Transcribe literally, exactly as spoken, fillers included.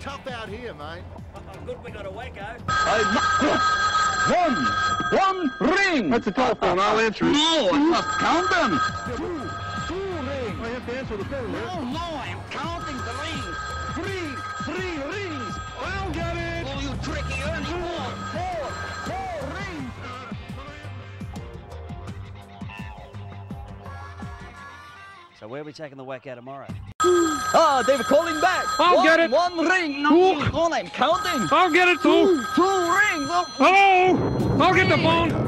tough out here, mate. Good we got a WAECO. One! One ring! That's a telephone, I'll answer it. No, I must count them! Two! Two rings! I have to answer the phone, No, man. no, I'm counting the rings! Three! Three rings! I'll get it! Oh, you tricky Ernie! Four! Four! Four rings! So where are we taking the WAECO tomorrow? Ah, they're calling back! I'll one, get it! One ring! No, Two. hold on, I'm counting! I'll get it, too! Two rings! Oh, Hello! I'll get the phone!